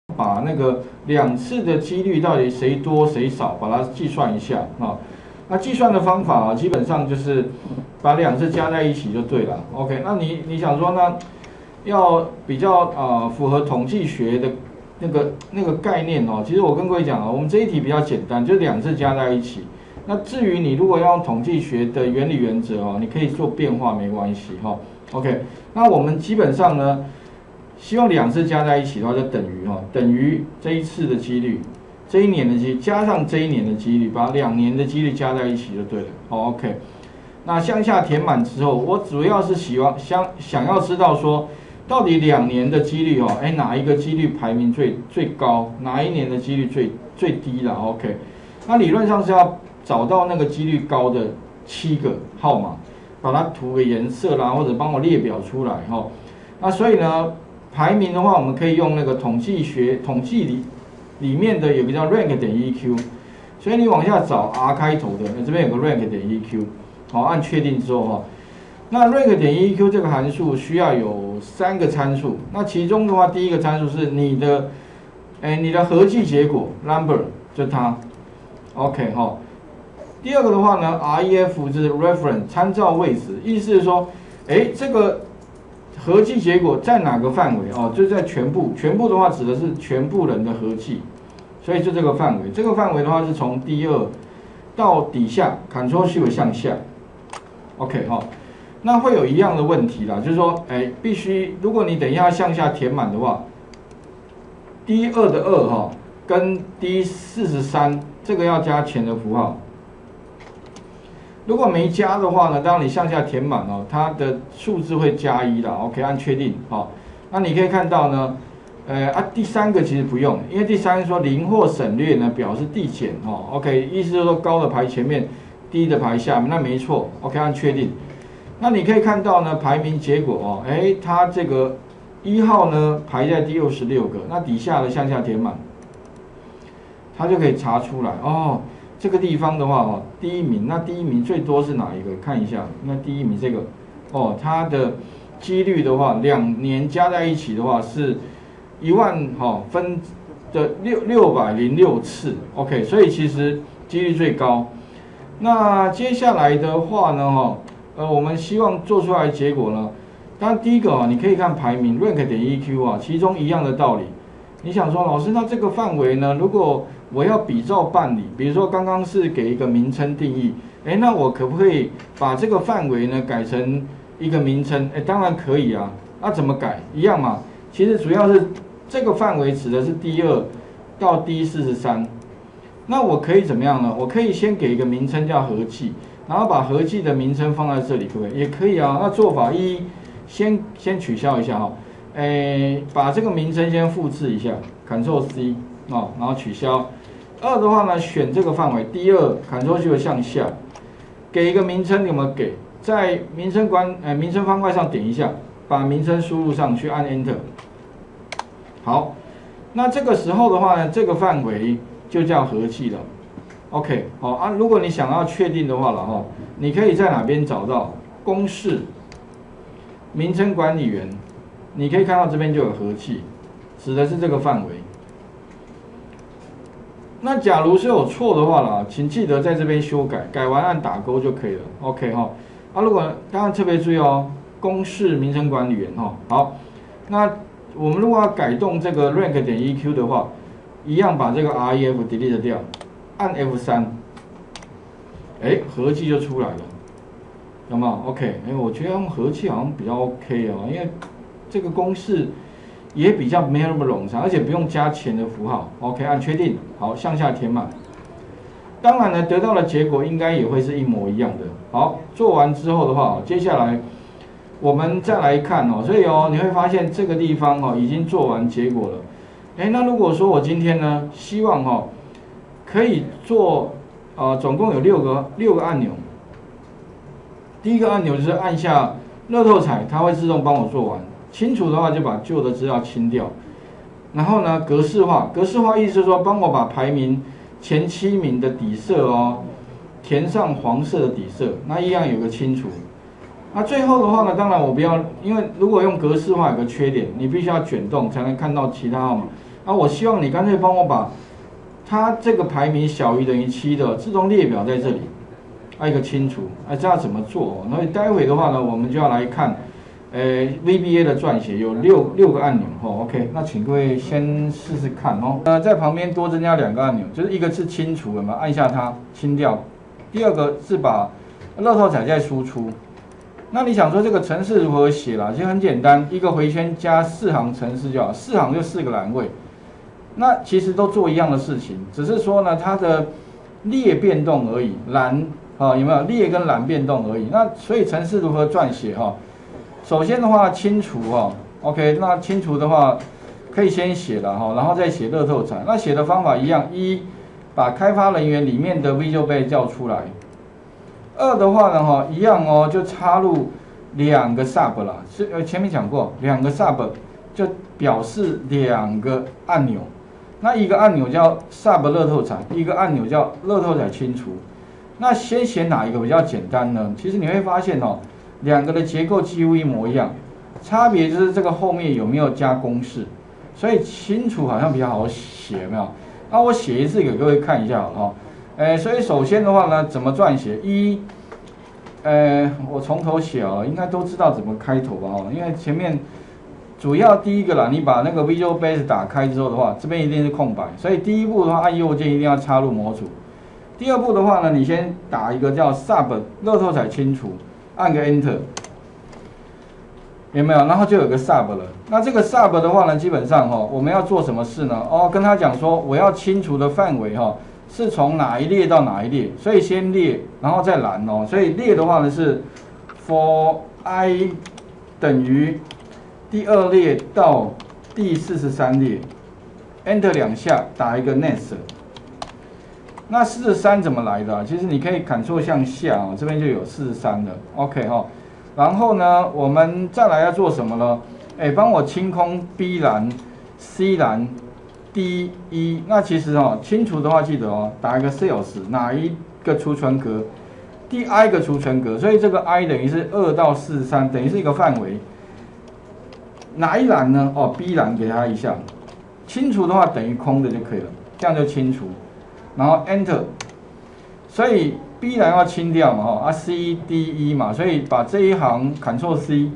把那个2次的几率到底谁多谁少，把它计算一下啊。那计算的方法啊，基本上就是把2次加在一起就对了。OK， 那你想说呢？要比较符合统计学的那个概念哦。其实我跟各位讲啊，我们这一题比较简单，就2次加在一起。那至于你如果要用统计学的原理原则哦，你可以做变化没关系哈。OK， 那我们基本上呢，希望2次加在一起的话，就等于这一次的几率，这一年的几率加上这一年的几率，把2年的几率加在一起就对了。好 ，OK。那向下填满之后，我主要是想要知道说，到底2年的几率哦，哪一个几率排名最高，哪一年的几率最低了 ？OK， 那理论上是要找到那个几率高的7个号码，把它涂个颜色啦，或者帮我列表出来哈。那所以呢，排名的话，我们可以用那个统计里面的有个叫 rank 点 EQ， 所以你往下找 R 开头的，这边有个 rank 点 EQ， 好，按确定之后哈。那 rank 点 EQ 这个函数需要有3个参数，那其中的话，第一个参数是你的合计结果 number 就它 ，OK 哈。第二个的话呢 ，REF 就是 reference 参照位置，意思是说，这个合计结果在哪个范围哦？就在全部的话指的是全部人的合计，所以就这个范围。这个范围的话是从第2到底下 ，Ctrl+Shift 向下 ，OK 哈。那会有一样的问题啦，就是说，必须如果你等一下向下填满的话，D2的2哈跟 D43这个要加前的符号。如果没加的话呢，当你向下填满哦，它的数字会加1啦 ，OK， 按确定好。那你可以看到呢，第3个其实不用，因为第3个说0或省略呢表示递减哦 ，OK， 意思就是说高的排前面，低的排下面，那没错 ，OK， 按确定。那你可以看到呢，排名结果哦，它这个1号呢排在第66个，那底下的向下填满，它就可以查出来哦。这个地方的话哦，第1名，那第1名最多是哪一个？看一下，那第1名这个哦，它的几率的话，2年加在一起的话是10000分的606次 ，OK， 所以其实几率最高。那接下来的话呢，我们希望做出来的结果呢，当然第一个你可以看排名 rank 点 EQ 啊，其中一样的道理。你想说，老师，那这个范围呢？如果我要比照办理，比如说刚刚是给一个名称定义，那我可不可以把这个范围呢改成一个名称？当然可以啊。那怎么改？一样嘛。其实主要是这个范围指的是第2到D43。那我可以怎么样呢？我可以先给一个名称叫合计，然后把合计的名称放在这里，可不可以？也可以啊。那做法1，先取消一下哈。把这个名称先复制一下 ，Ctrl+C 然后取消。2的话呢，选这个范围，第2 Ctrl+Shift 向下，给一个名称，有没有给？在名称方块上点一下，把名称输入上去，按 Enter。好，那这个时候的话呢，这个范围就叫合计了。OK， 好啊。如果你想要确定的话了哈，你可以在哪边找到公式名称管理员？你可以看到这边就有合计，指的是这个范围。那假如是有错的话啦，请记得在这边修改，改完按打勾就可以了。OK 哈。如果当然特别注意哦，公式名称管理员哈。好，那我们如果要改动这个 rank 点 EQ 的话，一样把这个 REF delete 掉，按 F3，合计就出来了，有没有 ？OK， 我觉得用合计好像比较 OK 哦，因为这个公式也比较没有那么冗长，而且不用加前的符号。OK， 按确定，好，向下填满。当然呢，得到的结果应该也会是一模一样的。好，做完之后的话，接下来我们再来看哦，所以你会发现这个地方已经做完结果了。那如果说我今天呢，希望可以做总共有6个按钮。第一个按钮就是按下乐透彩，它会自动帮我做完。清除的话就把旧的资料清掉，然后呢格式化，意思是说帮我把排名前7名的底色填上黄色的底色，那一样有个清除。那最后的话呢，当然我不要，因为如果用格式化有个缺点，你必须要卷动才能看到其他号码， 啊，我希望你干脆帮我把它这个排名小于等于7的自动列表在这里，一个清除，这样怎么做？那待会的话呢，我们就要来看，VBA 的撰写有六个按钮，OK， 那请各位先试试看哦。在旁边多增加2个按钮，就是一个是清除，有没有？按下它清掉。第二个是把乐透彩再输出。那你想说这个程式如何写啦？其实很简单，一个回圈加4行程式就好，4行就4个栏位。那其实都做一样的事情，只是说呢，它的列变动而已，栏有没有列跟栏变动而已？那所以程式如何撰写首先的话清除OK， 那清除的话可以先写了然后再写乐透彩。那写的方法一样，把开发人员里面的 Visual Basic 叫出来。2的话呢一样就插入2个 sub 啦，前面讲过2个 sub 就表示2个按钮。那一个按钮叫 sub 乐透彩，一个按钮叫乐透彩清除。那先写哪一个比较简单呢？其实你会发现2个的结构几乎一模一样，差别就是这个后面有没有加公式。所以清除好像比较好写，有没有？那我写一次给各位看一下好所以首先的话呢，怎么撰写？我从头写应该都知道怎么开头吧因为前面主要第一个啦，你把那个 Visual Basic 打开之后的话，这边一定是空白，所以第一步的话，按右键一定要插入模组。第二步的话呢，你先打一个叫 Sub 乐透彩清除，按个 Enter， 有没有？然后就有个 Sub 了。那这个 Sub 的话呢，基本上我们要做什么事呢？跟他讲说我要清除的范围是从哪一列到哪一列，所以先列，然后再栏所以列的话呢是 for i 等于第2列到第43列 ，Enter 2下，打一个 Next。那43怎么来的其实你可以Ctrl向下这边就有43了 ，OK 然后呢，我们再来要做什么呢？帮我清空 B 栏、C 栏、D1。那其实清除的话，记得打一个 Cells， 哪一个储存格？第 I 个储存格，所以这个 I 等于是2到43，等于是一个范围。哪一栏呢？B 栏给它一下。清除的话等于空的就可以了，这样就清除。然后 Enter， 所以 B 栏要清掉嘛C D1嘛，所以把这一行 Ctrl C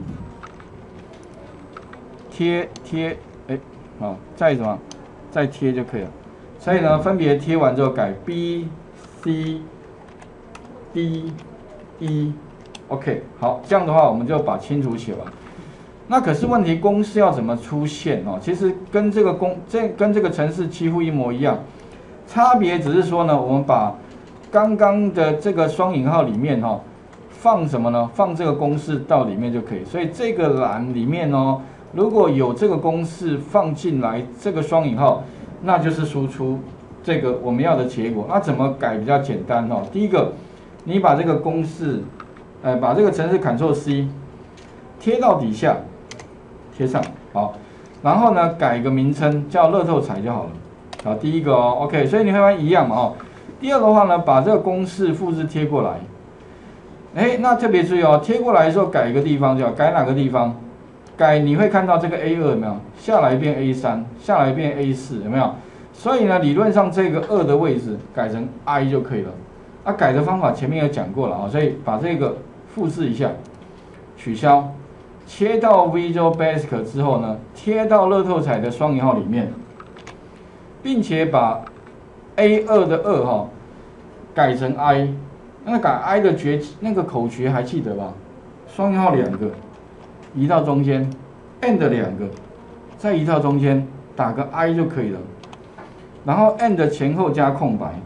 贴，再什么？再贴就可以了。所以呢，分别贴完之后改 B C D E OK， 好，这样的话我们就把清除写完。那可是问题，公式要怎么出现其实跟这个程式几乎一模一样。差别只是说呢，我们把刚刚的这个双引号里面放什么呢？放这个公式到里面就可以。所以这个栏里面如果有这个公式放进来，这个双引号，那就是输出这个我们要的结果。那怎么改比较简单第一个，你把这个公式，把这个程式 Ctrl C 贴到底下，贴上好，然后呢改个名称叫乐透彩就好了。好，第一个OK， 所以你会发现一样嘛第二的话呢，把这个公式复制贴过来。那特别注意贴过来的时候改一个地方就好，改哪个地方？改你会看到这个 A2 有没有？下来变 A3， 下来变 A4 有没有？所以呢，理论上这个2的位置改成 I 就可以了。改的方法前面有讲过了所以把这个复制一下，取消，切到 Visual Basic 之后呢，贴到乐透彩的双引号里面。并且把 A2 的2改成 I， 那改 I 的那个口诀还记得吧？双引号2个，移到中间 ，and 2个，再移到中间，打个 I 就可以了。然后 and 前后加空白，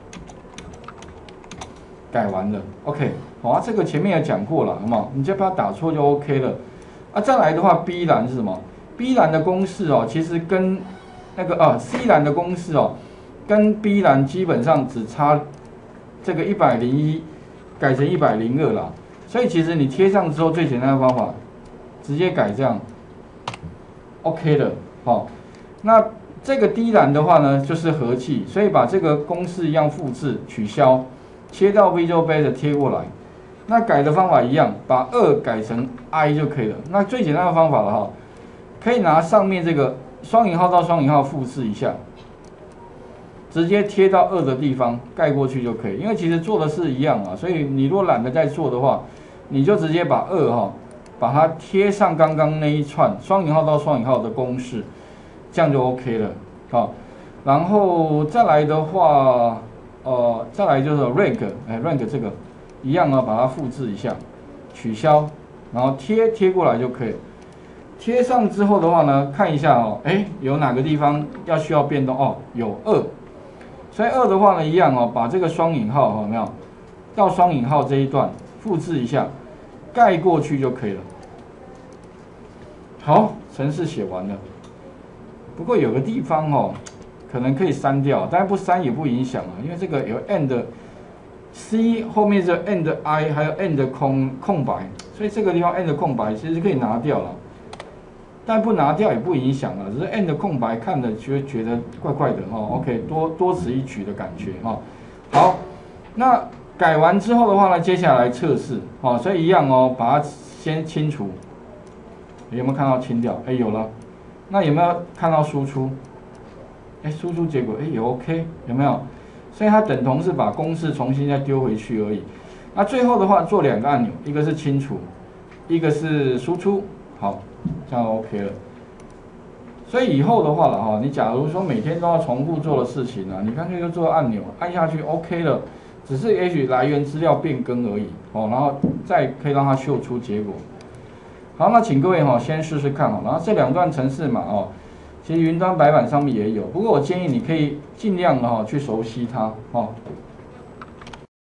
改完了 ，OK， 好这个前面也讲过了，好不好？你再把它打错就 OK 了。再来的话 ，B 栏是什么 ？B 栏的公式其实跟那个C 栏的公式跟 B 栏基本上只差这个101改成102啦，所以其实你贴上之后最简单的方法，直接改这样 ，OK 的那这个 D 栏的话呢，就是和气，所以把这个公式一样复制取消，切到 Visual Basic 贴过来。那改的方法一样，把2改成 I 就可以了。那最简单的方法了可以拿上面这个双引号到双引号复制一下，直接贴到2的地方盖过去就可以。因为其实做的是一样啊，所以你如果懒得再做的话，你就直接把2把它贴上刚刚那一串双引号到双引号的公式，这样就 OK 了。好，然后再来的话，再来就是 rank 这个一样啊，把它复制一下，取消，然后贴过来就可以。贴上之后的话呢，看一下哦，有哪个地方需要变动哦？有2，所以2的话呢，一样哦，把这个双引号有没有到双引号这一段复制一下，盖过去就可以了。好，程式写完了。不过有个地方可能可以删掉，但不删也不影响啊，因为这个有 and c 后面这 and i 还有 and 空白，所以这个地方 and 空白其实可以拿掉了。但不拿掉也不影响啊，只是 and 空白看着就会觉得怪怪的OK， 多此一举的感觉好，那改完之后的话呢，接下来测试所以一样把它先清除。有没有看到清掉？有了。那有没有看到输出？输出结果也 OK， 有没有？所以它等同是把公式重新再丢回去而已。那最后的话做2个按钮，一个是清除，一个是输出。好，这样 OK 了。所以以后的话了你假如说每天都要重复做的事情你干脆就做按钮，按下去 OK 了，只是也许来源资料变更而已然后再可以让它秀出结果。好，那请各位先试试看然后这2段程式嘛其实云端白板上面也有，不过我建议你可以尽量去熟悉它